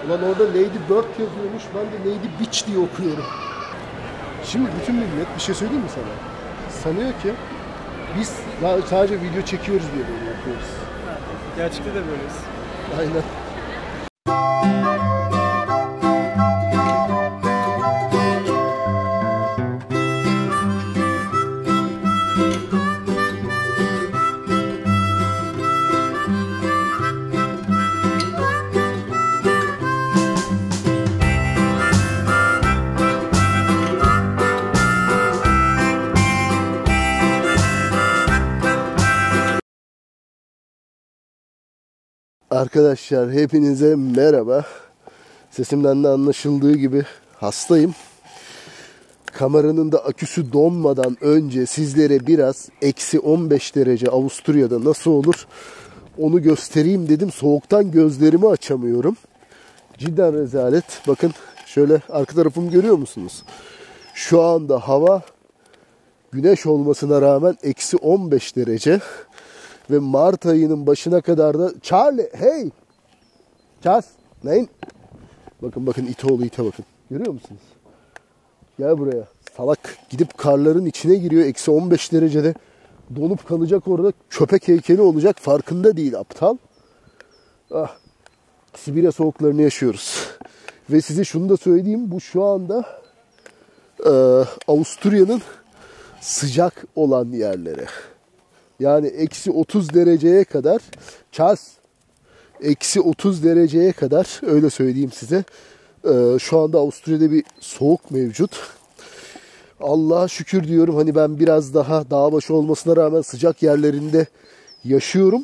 Ulan orada Lady Bird yazıyormuş, ben de Lady Bitch diye okuyorum. Şimdi bütün millet bir şey söyleyeyim mi sana? Sanıyor ki biz sadece video çekiyoruz diye böyle yapıyoruz. Gerçekten de böyleyiz. Aynen. Arkadaşlar hepinize merhaba. Sesimden de anlaşıldığı gibi hastayım. Kameranın da aküsü donmadan önce sizlere biraz -15 derece Avusturya'da nasıl olur onu göstereyim dedim. Soğuktan gözlerimi açamıyorum. Cidden rezalet. Bakın şöyle arka tarafımı görüyor musunuz? Şu anda hava güneş olmasına rağmen -15 derece. Ve Mart ayının başına kadar da Charlie, hey! Charles, neyin? Bakın ite oğlu ite bakın. Görüyor musunuz? Gel buraya. Salak gidip karların içine giriyor. -15 derecede donup kalacak orada. Köpek heykeli olacak. Farkında değil aptal. Ah, Sibirya soğuklarını yaşıyoruz. Ve size şunu da söyleyeyim. Bu şu anda Avusturya'nın sıcak olan yerleri. Yani -30 dereceye kadar Charles -30 dereceye kadar öyle söyleyeyim size. Şu anda Avusturya'da bir soğuk mevcut. Allah'a şükür diyorum, hani ben biraz daha dağ başı olmasına rağmen sıcak yerlerinde yaşıyorum.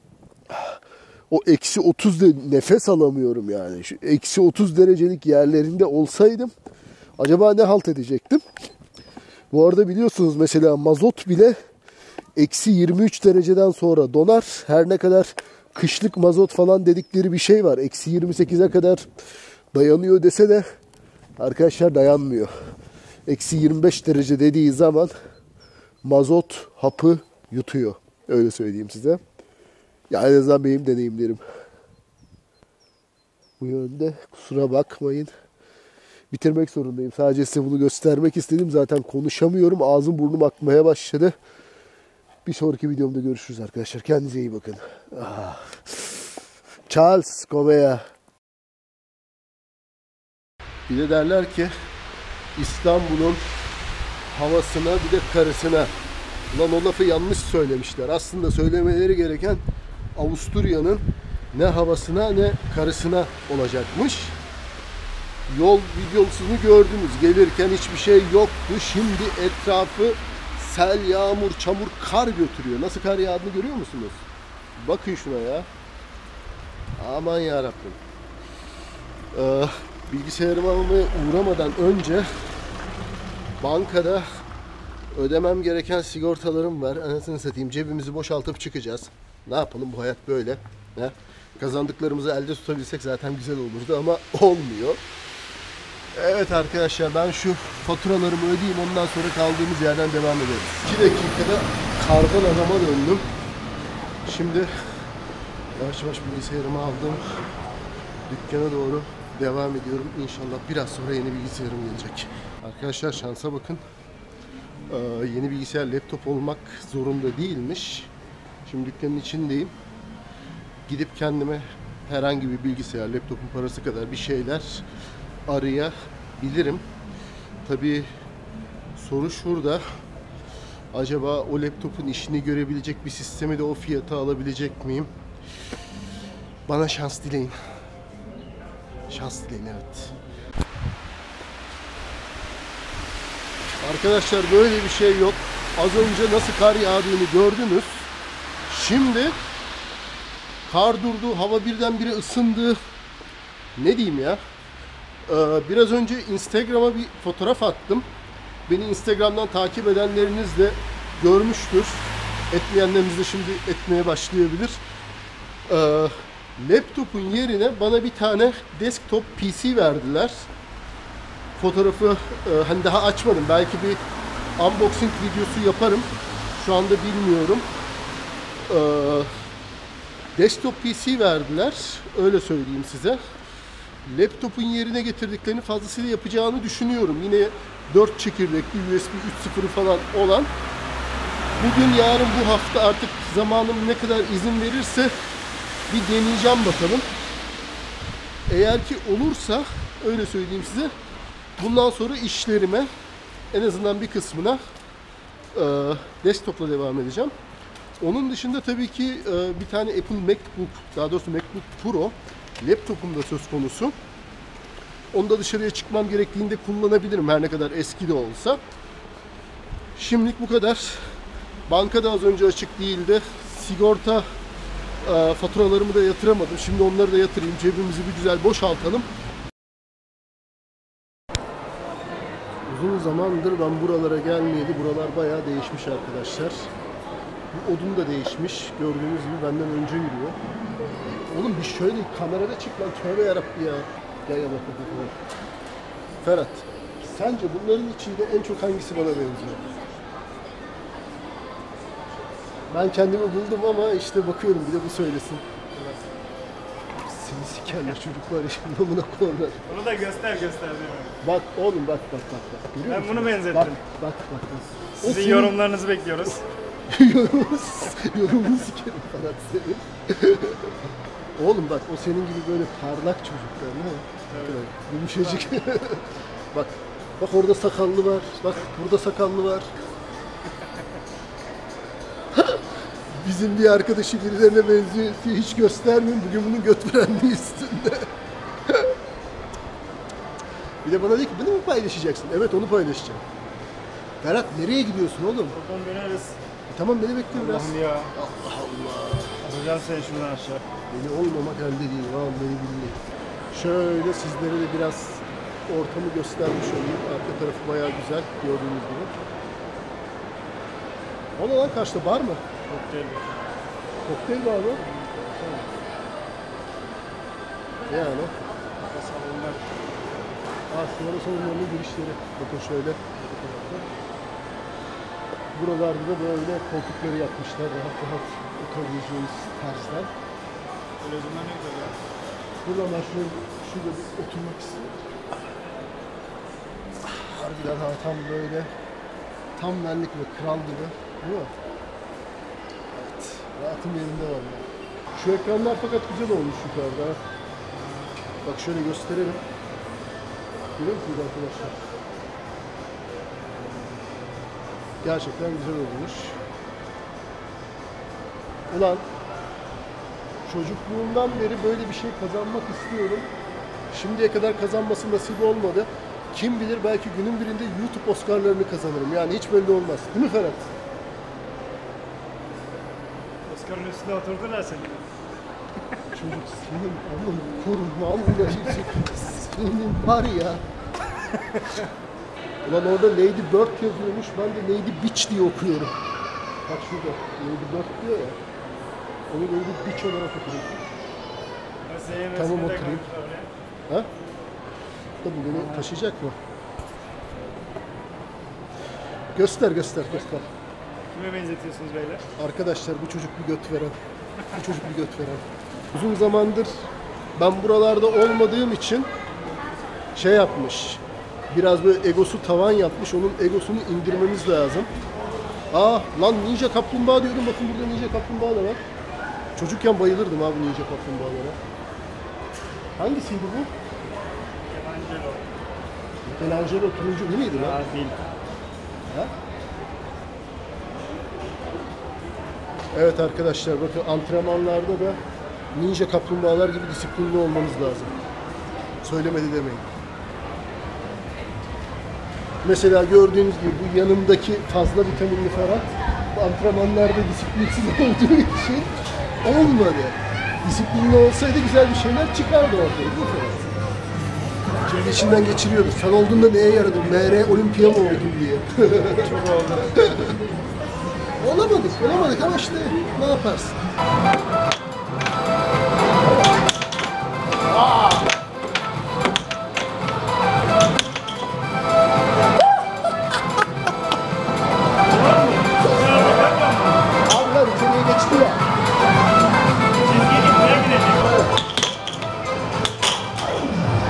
O -30'da nefes alamıyorum yani. Şu -30 derecelik yerlerinde olsaydım acaba ne halt edecektim? Bu arada biliyorsunuz mesela mazot bile -23 dereceden sonra donar. Her ne kadar kışlık mazot falan dedikleri bir şey var. -28'e kadar dayanıyor dese de arkadaşlar dayanmıyor. -25 derece dediği zaman mazot hapı yutuyor. Öyle söyleyeyim size. Yani en azından benim deneyimlerim bu yönde. Kusura bakmayın. Bitirmek zorundayım. Sadece size bunu göstermek istedim. Zaten konuşamıyorum. Ağzım burnum akmaya başladı. Bir sonraki videomda görüşürüz arkadaşlar. Kendinize iyi bakın. Charles Gomea. Bir de derler ki İstanbul'un havasına bir de karısına. Ulan o lafı yanlış söylemişler. Aslında söylemeleri gereken Avusturya'nın ne havasına ne karısına olacakmış. Yol videosunu gördünüz. Gelirken hiçbir şey yoktu. Şimdi etrafı sel, yağmur, çamur, kar götürüyor. Nasıl kar yağdığını görüyor musunuz? Bakın şuna ya. Aman yarabbim. Bilgisayarımı almaya uğramadan önce bankada ödemem gereken sigortalarım var. Anasını satayım, cebimizi boşaltıp çıkacağız. Ne yapalım, bu hayat böyle. He? Kazandıklarımızı elde tutabilsek zaten güzel olurdu ama olmuyor. Evet arkadaşlar, ben şu faturalarımı ödeyeyim, ondan sonra kaldığımız yerden devam ederiz. 2 dakikada kardan adama döndüm. Şimdi yavaş yavaş bilgisayarımı aldım. Dükkana doğru devam ediyorum. İnşallah biraz sonra yeni bilgisayarım gelecek. Arkadaşlar şansa bakın. Yeni bilgisayar laptop olmak zorunda değilmiş. Şimdi dükkanın içindeyim. Gidip kendime herhangi bir bilgisayar, laptopun parası kadar bir şeyler arayabilirim. Tabii soru şurada. Acaba o laptopun işini görebilecek bir sistemi de o fiyata alabilecek miyim? Bana şans dileyin. Şans dileyin, evet. Arkadaşlar böyle bir şey yok. Az önce nasıl kar yağdığını gördünüz. Şimdi kar durdu, hava birdenbire ısındı. Ne diyeyim ya? Biraz önce Instagram'a bir fotoğraf attım. Beni Instagram'dan takip edenleriniz de görmüştür. Etmeyenleriniz de şimdi etmeye başlayabilir. Laptopun yerine bana bir tane desktop PC verdiler. Fotoğrafı hani daha açmadım. Belki bir unboxing videosu yaparım. Şu anda bilmiyorum. Desktop PC verdiler. Öyle söyleyeyim size. laptopun yerine getirdiklerini fazlasıyla yapacağını düşünüyorum. Yine 4 çekirdekli USB 3.0 falan olan. Bugün, yarın, bu hafta artık zamanım ne kadar izin verirse bir deneyeceğim bakalım. Eğer ki olursa, öyle söyleyeyim size, bundan sonra işlerime en azından bir kısmına desktop'la devam edeceğim. Onun dışında tabii ki bir tane Apple MacBook, daha doğrusu MacBook Pro laptopum da söz konusu. Onu da dışarıya çıkmam gerektiğinde kullanabilirim, her ne kadar eski de olsa. Şimdilik bu kadar. Banka da az önce açık değildi. Sigorta faturalarımı da yatıramadım. Şimdi onları da yatırayım. Cebimizi bir güzel boşaltalım. Uzun zamandır ben buralara gelmeyeli. Buralar bayağı değişmiş arkadaşlar. Bu odun da değişmiş. Gördüğünüz gibi benden önce yürüyor. Oğlum bir şöyle kamerada çık lan. Tövbe yarabbi ya. Gel bak bak. Ferhat, sence bunların içinde en çok hangisi bana benziyor? Ben kendimi buldum ama işte bakıyorum, bir de bu söylesin. Seni sikerler çocuklar, şimdi buna koyarlar. Bunu da göster diyorum. Bak oğlum, bak. Görüyor Ben musun? bunu benzettim. Bak. Sizin yorumlarınızı bekliyoruz. Yorumunu sikerim Ferhat senin. Oğlum bak, o senin gibi böyle parlak çocuklar, değil mi? Evet. Yumuşacık. Bak orada sakallı var. Bak burada sakallı var. Bizim bir arkadaşı birilerine benziyor diye hiç göstermiyorum. Bugün bunun göt brandiği üstünde. Bir de bana dedi ki, bunu mu paylaşacaksın? Evet, onu paylaşacağım. Ferhat, nereye gidiyorsun oğlum? Buradan döneriz. Tamam, beni bekle biraz. Allah'ım ya. Allah Allah. Atacağım seni şuradan aşağı. Beni olmamak elde değil. Vallahi billahi. Şöyle sizlere de biraz ortamı göstermiş olayım. Arka tarafı bayağı güzel, gördüğünüz gibi. O ne lan, karşıda bar mı? Kokteyl. Kokteyl bar mı? Yani. Salonlar. Şunlara salonlarının girişleri. Bakın şöyle. Buralarda da böyle koltukları yapmışlar. Rahat oturabileceğiniz tarzdan. Televizyonlar ne güzel ya. Buradan ben şurada bir oturmak istiyorum. Harbiden tam böyle, tam benlik ve kral gibi, değil mi? Evet, rahatım yerinde var ya. Şu ekranlar fakat güzel olmuş yukarıda. Bak şöyle gösterelim. Görüyor musunuz arkadaşlar? Gerçekten güzel olmuş. Ulan, çocukluğumdan beri böyle bir şey kazanmak istiyorum. Şimdiye kadar kazanması nasip olmadı. Kim bilir, belki günün birinde YouTube Oscar'larını kazanırım. Yani hiç belli olmaz. Değil mi Ferhat? Oscar'ın üstünde oturdular seni. Çocuk senin oğlum kurban senin var ya. Ulan orada Lady Bird yazıyormuş. Ben de Lady Bitch diye okuyorum. Bak şurada Lady Bird diyor ya. Onu Lady Bitch olarak okuyorum. Tamam, oturayım. Ha? Da bu beni taşıyacak mı? Göster. Kime benzetiyorsunuz beyler? Arkadaşlar, bu çocuk bir göt veren. Uzun zamandır ben buralarda olmadığım için şey yapmış. Biraz böyle egosu tavan yapmış. Onun egosunu indirmemiz lazım. Lan Ninja Kaplumbağa diyordum. Bakın burada Ninja Kaplumbağa da var. Çocukken bayılırdım abi Ninja Kaplumbağalara. Hangisiydi bu? Michelangelo turuncu değil miydi lan? Değil. Ha? Evet arkadaşlar, bakın antrenmanlarda da ninja kaplumbağalar gibi disiplinli olmanız lazım. Söylemedi demeyin. Mesela gördüğünüz gibi bu yanımdaki fazla vitaminli Ferhat antrenmanlarda disiplinsiz olduğu için olmadı. Disiplinli olsaydı güzel bir şeyler çıkardı ortaya, değil mi Ferhat? Şimdi içinden geçiriyordu. Sen olduğunda neye yaradın? MR olimpiya mı oldun diye. Çok oldu. Olamadık ama işte ne yaparsın? Abiler içeriye geçti ya. Çizgiye gitmeye gidecek.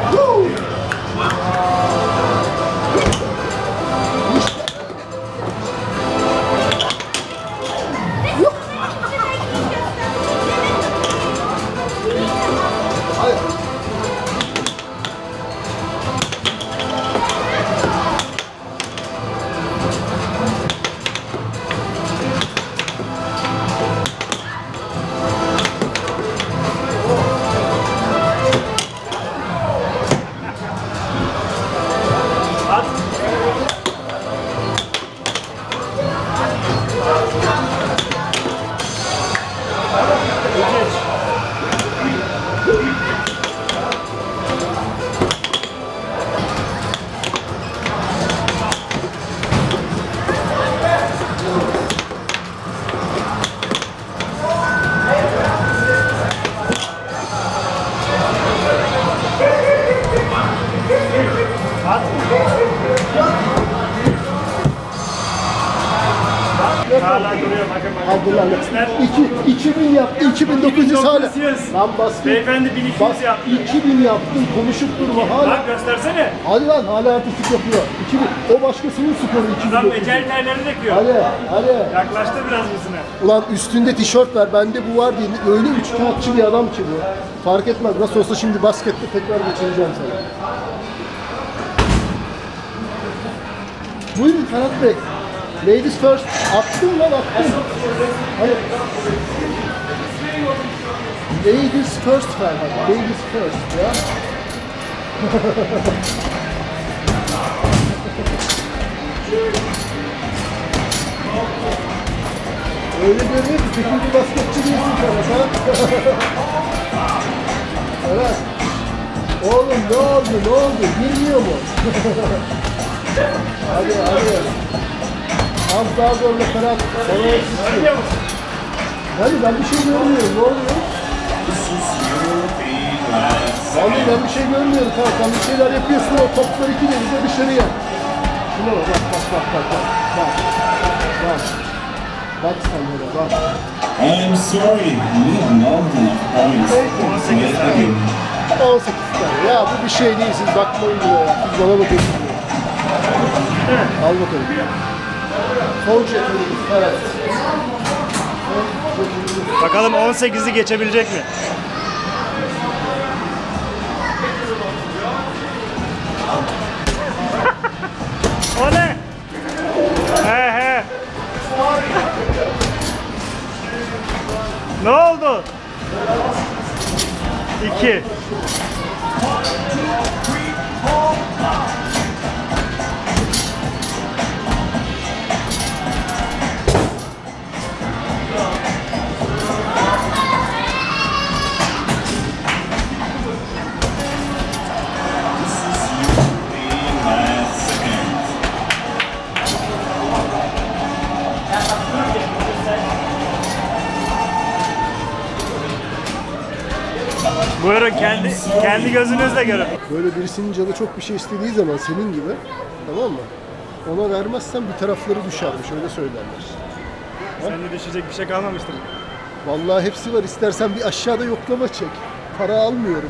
Hala duruyor bakın. Hadi lan. 2000 yaptı, 2900 hala. 1900. Lan bas. Beyefendi 1200 Bas, yaptı. 2000 yaptın, konuşup durma hala. Lan göstersene. Hadi lan hala artistik yapıyor. 2000, o başkasının skoru 2000. Adam ecel terlerini döküyor. Hadi. Yaklaştı biraz yüzüne. Ulan üstünde tişört var, bende bu var diye öyle üçkağıtçı bir adam ki bu. Fark etmez, nasıl olsa şimdi baskette tekrar geçireceğim sana. Buyurun Ferhat Bey. Ladies first. Attın lan attın. Hayır. Ladies first Ferhat. Ladies first ya. Öyle görünüyor ki kötü bir basketçi değilsin Ferhat ha. Evet. Oğlum ne oldu? Girmiyor mu? hadi. Az daha zorla Ferhat. Görüyor musun? Hadi ben bir şey görmüyorum. Ne oluyor? Vallahi ben bir şey görmüyorum. Tamam sen bir şeyler yapıyorsun. O toplar iki denize dışarıya. Şuna bak. Bak sen böyle bak. I am sorry, we have not enough points to make the game. 18 tane. Ya bu bir şey değil. Siz bakmayın bile ya. Siz bana bakın. Al bakalım. Son çekimimiz. Evet. Bakalım 18'i geçebilecek mi? O ne? He. Ne oldu? 2. Buyurun kendi gözünüzle görün. Böyle birisinin canı çok bir şey istediği zaman senin gibi, tamam mı? Ona vermezsen bir tarafları düşermiş, öyle söylerler. Sende düşecek bir şey kalmamıştır. Vallahi hepsi var. İstersen bir aşağıda yoklama çek. Para almıyorum.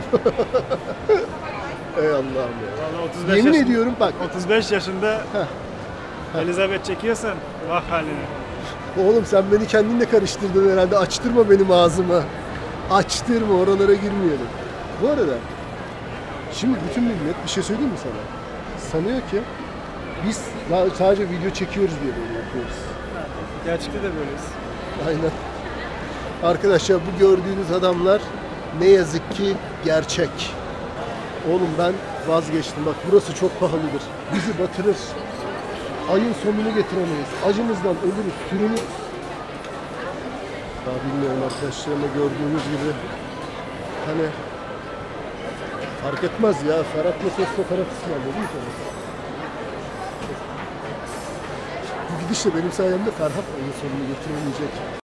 Ey Allah'ım ya. Vallahi 35 Yemin yaşında, ediyorum bak. 35 yaşında Elizabeth çekiyorsan vah haline. Oğlum sen beni kendinle karıştırdın herhalde. Açtırma benim ağzımı. Açtırma, oralara girmeyelim. Bu arada şimdi bütün millet bir şey söyleyeyim mi sana? Sanıyor ki biz sadece video çekiyoruz diye böyle yapıyoruz. Gerçekte de böyleyiz. Aynen. Arkadaşlar bu gördüğünüz adamlar ne yazık ki gerçek. Oğlum ben vazgeçtim. Bak burası çok pahalıdır. Bizi batırır. Ayın sonunu getiremeyiz. Acımızdan ölürüz, sürünürüz. Daha bilmiyorum arkadaşlar ama gördüğünüz gibi hani fark etmez ya. Ferhat'la sosla Ferhat ısmarlıyor değil mi Ferhat? Bu gidişle benim sayemde Ferhat ayın sonunu getiremeyecek.